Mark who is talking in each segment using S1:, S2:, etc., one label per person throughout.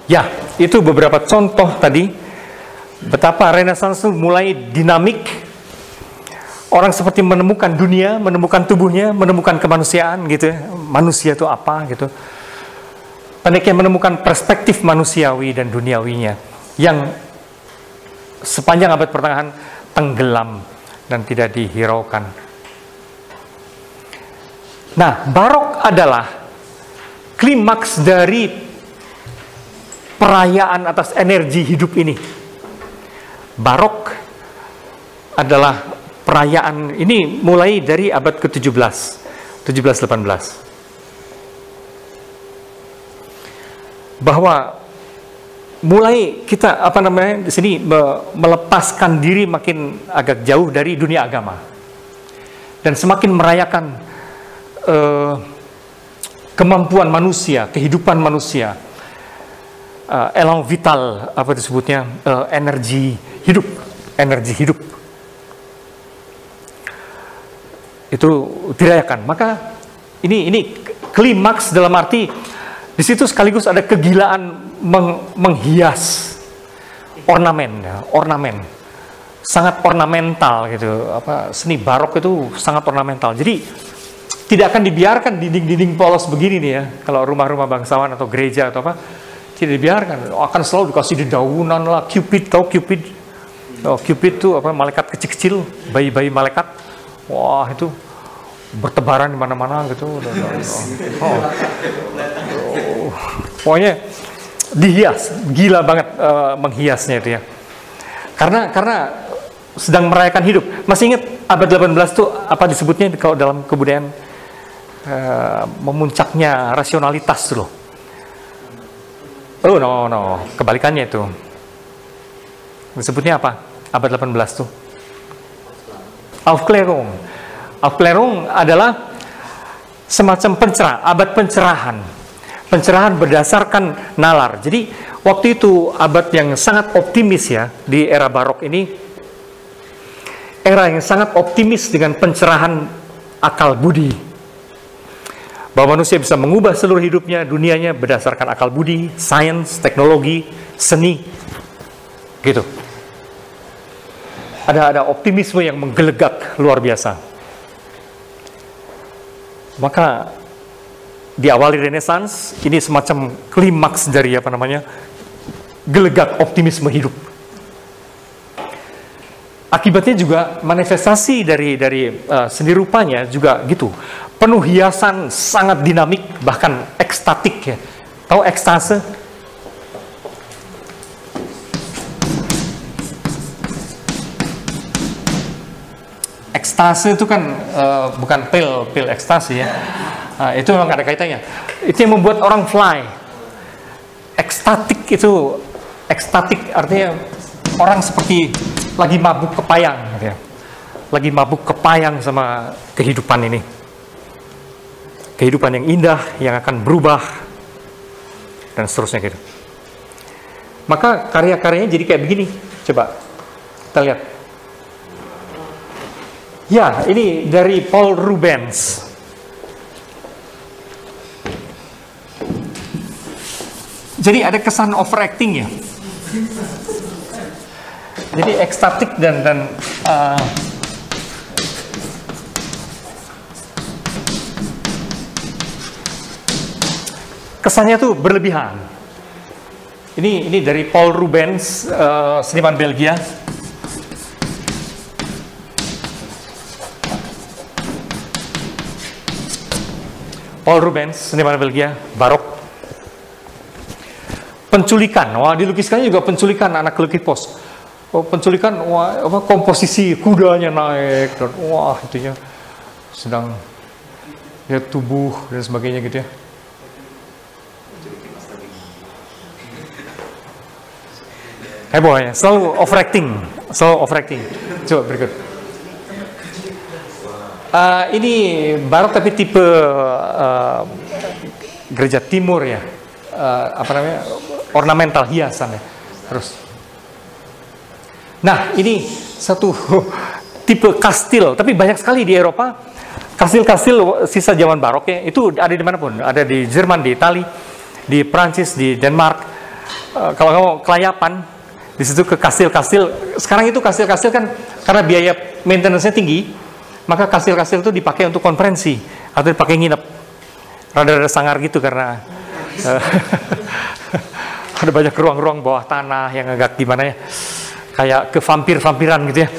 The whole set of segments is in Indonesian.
S1: Ya, itu beberapa contoh tadi betapa Renaissance itu mulai dinamik. Orang seperti menemukan dunia, menemukan tubuhnya, menemukan kemanusiaan gitu. Manusia itu apa gitu. Pendeknya menemukan perspektif manusiawi dan duniawinya yang sepanjang abad pertengahan tenggelam dan tidak dihiraukan. Nah, barok adalah klimaks dari perayaan atas energi hidup ini. Barok adalah perayaan ini mulai dari abad ke-17, 17-18. Bahwa mulai kita di sini melepaskan diri makin agak jauh dari dunia agama dan semakin merayakan kemampuan manusia, kehidupan manusia, elan vital disebutnya, energi hidup itu dirayakan. Maka ini klimaks dalam arti di situ sekaligus ada kegilaan menghias ornamen, sangat ornamental gitu. Seni barok itu sangat ornamental. Jadi tidak akan dibiarkan dinding-dinding polos begini nih ya. Kalau rumah-rumah bangsawan atau gereja atau apa, tidak dibiarkan. Akan selalu dikasih dedaunan lah. Cupid, tahu Cupid? Cupid tuh malaikat kecil-kecil, bayi-bayi malaikat. Wah, itu bertebaran di mana-mana gitu. Pokoknya dihias, gila banget menghiasnya itu ya. Karena sedang merayakan hidup. Masih ingat abad 18 tuh apa disebutnya kalau dalam kebudayaan memuncaknya rasionalitas tuh loh. Oh no, kebalikannya itu. Disebutnya apa? Abad 18 tuh. Aufklärung. Aufklärung adalah semacam abad pencerahan. Pencerahan berdasarkan nalar. Jadi waktu itu abad yang sangat optimis ya, di era barok ini, era yang sangat optimis dengan pencerahan akal budi. Bahwa manusia bisa mengubah seluruh hidupnya, dunianya berdasarkan akal budi, sains, teknologi, seni, gitu. Ada optimisme yang menggelegak luar biasa. Maka diawali Renaissance, ini semacam klimaks dari gelegak optimisme hidup. Akibatnya juga manifestasi dari seni rupanya juga gitu. Penuh hiasan, sangat dinamik, bahkan ekstatik ya. Tahu ekstase? Ekstase itu kan bukan pil ekstasi ya. Itu memang ada kaitannya. Itu yang membuat orang fly. Ekstatik artinya orang seperti lagi mabuk kepayang gitu ya. Lagi mabuk kepayang sama kehidupan ini. Kehidupan yang indah, yang akan berubah dan seterusnya gitu. Maka karya-karyanya jadi kayak begini. Coba kita lihat. Ya, ini dari Paul Rubens. Jadi ada kesan overacting ya. Jadi ekstatik dan kesannya tuh berlebihan. Ini dari Paul Rubens, seniman Belgia. Paul Rubens, seniman Belgia, barok. Penculikan, dilukiskannya juga penculikan anak lekipos. Penculikan, komposisi kudanya naik dan itunya sedang lihat tubuh dan sebagainya gitu ya. Heboh ya, selalu overacting. Coba berikut. Ini barok tapi tipe gereja timur ya. Ornamental, hiasan ya. Terus. Nah, ini satu tipe kastil, tapi banyak sekali di Eropa. Kastil-kastil sisa zaman barok ya, itu ada di mana pun. Ada di Jerman, di Itali, di Prancis, di Denmark. kalau kamu kelayapan, di situ ke kastil-kastil. Sekarang itu kastil-kastil kan karena biaya maintenance-nya tinggi, maka kastil-kastil itu dipakai untuk konferensi atau dipakai nginep. Rada-rada sangar gitu karena ada banyak ruang-ruang bawah tanah yang agak gimana ya, kayak ke vampir-vampiran gitu ya.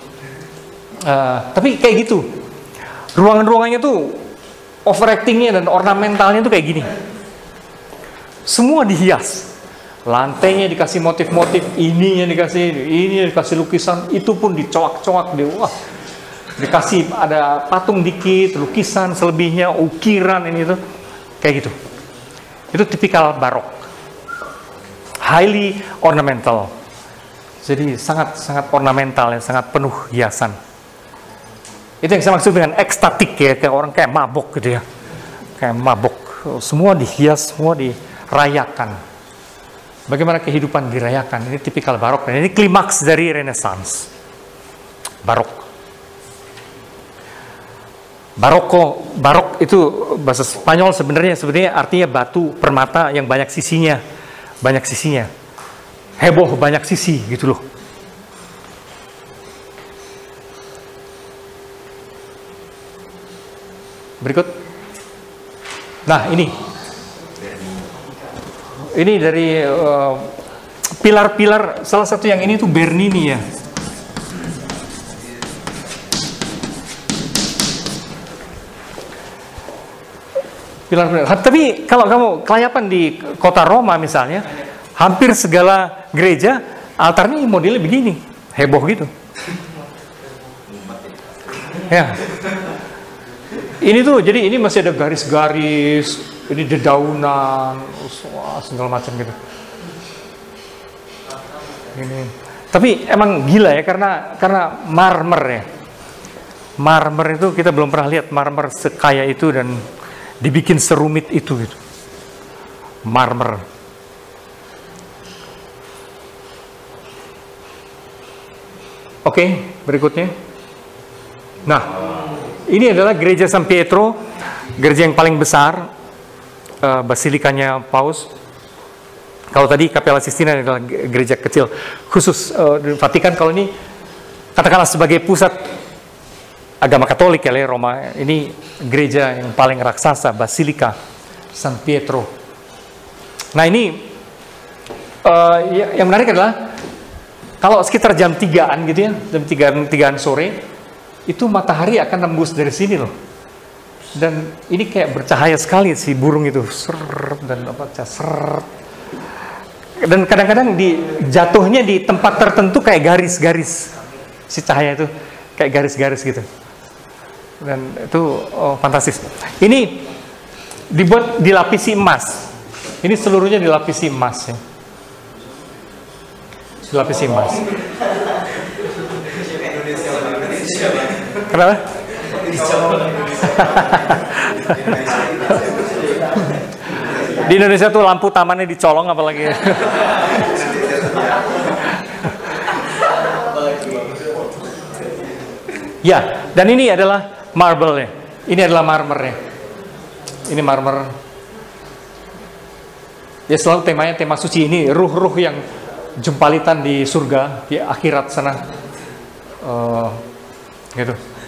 S1: Tapi kayak gitu, ruangan-ruangannya tuh overactingnya dan ornamentalnya tuh kayak gini. Semua dihias, lantainya dikasih motif-motif, ini dikasih lukisan, itu pun dicoak-coak, wah, dikasih ada patung dikit, lukisan selebihnya, ukiran ini tuh kayak gitu. Itu tipikal barok, highly ornamental. Jadi sangat ornamental ya, sangat penuh hiasan. Itu yang saya maksud dengan ekstatik ya, kayak orang kayak mabok gitu ya, kayak mabok. Semua dihias, semua dirayakan. Bagaimana kehidupan dirayakan? Ini tipikal barok. Dan ini klimaks dari Renaissance. Barok. Barok itu bahasa Spanyol sebenarnya artinya batu permata yang banyak sisinya. Banyak sisinya. Heboh banyak sisi gitu loh. Berikut. Nah, ini dari pilar-pilar, salah satu yang ini tuh Bernini ya. Pilar-pilar. Tapi kalau kamu kelayapan di kota Roma misalnya, hampir segala gereja altarnya modelnya begini, heboh gitu. Ya. Ini tuh, jadi ini masih ada garis-garis, ini dedaunan, segala macam gitu. Ini. Tapi emang gila ya, karena marmer ya. Marmer itu kita belum pernah lihat marmer sekaya itu dan dibikin serumit itu gitu. Marmer. Oke, berikutnya. Nah, ini adalah gereja San Pietro, gereja yang paling besar, basilikanya Paus. Kalau tadi Capella Sistina adalah gereja kecil, khusus Vatikan. Kalau ini katakanlah sebagai pusat agama Katolik ya, Roma. Ini gereja yang paling raksasa, Basilika San Pietro. Nah ini yang menarik adalah kalau sekitar jam 3-an gitu ya, jam 3-an sore, itu matahari akan nembus dari sini loh. Dan ini kayak bercahaya sekali si burung itu. Dan kadang-kadang jatuhnya di tempat tertentu kayak garis-garis. Si cahaya itu kayak garis-garis gitu. Dan itu fantastis. Ini dibuat dilapisi emas. Ini seluruhnya dilapisi emas ya. Dilapisi emas. Kenapa? Di Indonesia tuh lampu tamannya dicolong apalagi. Ya, dan ini adalah marble-nya. Ini adalah marmernya. Ini marmer. Ya selalu temanya tema suci. Ini ruh-ruh yang jempalitan di surga, di akhirat sana. Gitu.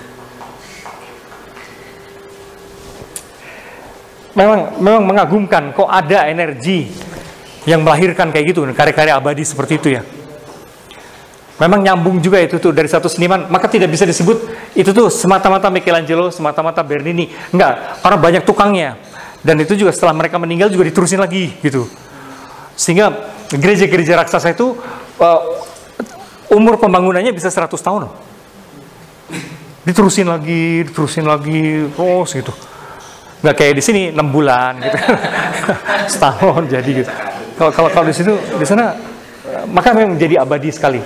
S1: Memang mengagumkan kok ada energi yang melahirkan kayak gitu, karya-karya abadi seperti itu ya. Memang nyambung juga itu tuh dari satu seniman, maka tidak bisa disebut itu tuh semata-mata Michelangelo, semata-mata Bernini. Enggak, karena banyak tukangnya. Dan itu juga setelah mereka meninggal juga diterusin lagi gitu. Sehingga gereja-gereja raksasa itu umur pembangunannya bisa 100 tahun. Diterusin lagi terus gitu. Nggak kayak di sini 6 bulan gitu. Setahun jadi gitu. Kalau di sana maka memang menjadi abadi sekali.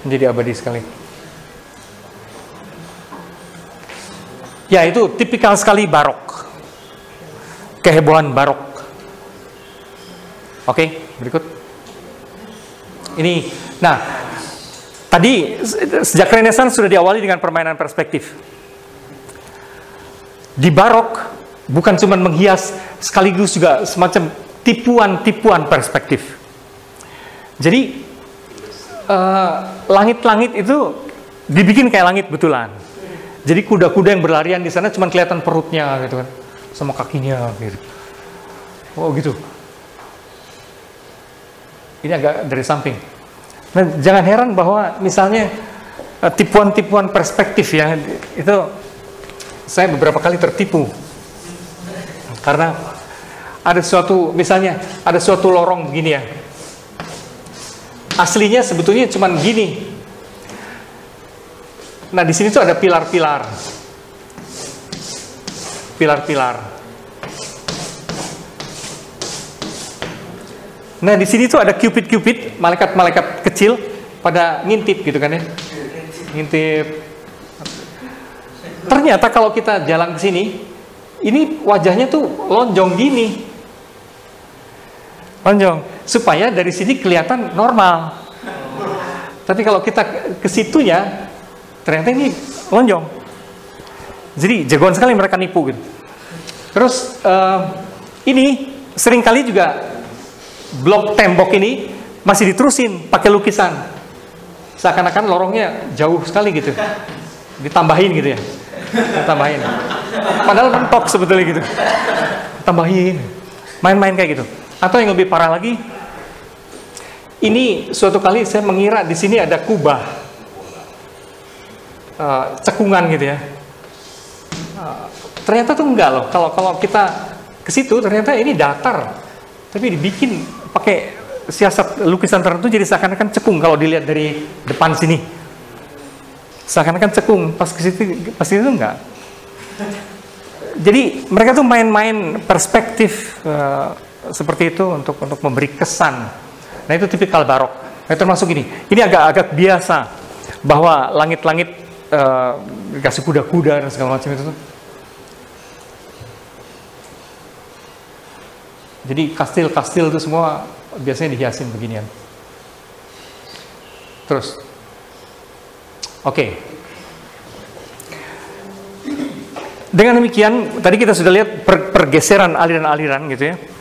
S1: Ya, itu tipikal sekali barok. Kehebohan barok. Oke, berikut. Ini, nah, tadi sejak Renaissance sudah diawali dengan permainan perspektif. Di barok bukan cuma menghias, sekaligus juga semacam tipuan-tipuan perspektif. Jadi langit-langit itu dibikin kayak langit betulan. Jadi kuda-kuda yang berlarian di sana cuma kelihatan perutnya gitu kan, sama kakinya gitu. Oh gitu. Ini agak dari samping. Nah, jangan heran bahwa misalnya tipuan-tipuan perspektif ya, itu saya beberapa kali tertipu. Karena ada suatu, misalnya ada suatu lorong begini ya. Aslinya sebetulnya cuma gini. Nah, di sini tuh ada pilar-pilar. Pilar-pilar. Nah, di sini tuh ada cupid-cupid, malaikat-malaikat kecil pada ngintip gitu kan ya. Ngintip. Ternyata kalau kita jalan ke sini, ini wajahnya tuh lonjong gini. Lonjong, supaya dari sini kelihatan normal. Tapi kalau kita ke situnya, ternyata ini lonjong. Jadi jagoan sekali mereka nipu gitu. Terus ini seringkali juga blok tembok ini masih diterusin pakai lukisan. Seakan-akan lorongnya jauh sekali gitu. Ditambahin gitu ya. Ditambahin. Padahal mentok sebetulnya gitu. Tambahin. Main-main kayak gitu. Atau yang lebih parah lagi, ini suatu kali saya mengira di sini ada kubah, cekungan gitu ya. Ternyata tuh enggak loh. Kalau kita ke situ ternyata ini datar, tapi dibikin pakai siasat lukisan tertentu jadi seakan-akan cekung kalau dilihat dari depan sini. Seakan-akan cekung, pas ke situ enggak. Jadi mereka tuh main-main perspektif seperti itu untuk memberi kesan. Nah, itu tipikal barok. Nah, termasuk ini agak biasa bahwa langit-langit dikasih kuda-kuda dan segala macam itu tuh. Jadi kastil-kastil itu semua biasanya dihiasin beginian. Terus, oke. Dengan demikian, tadi kita sudah lihat pergeseran aliran-aliran gitu ya.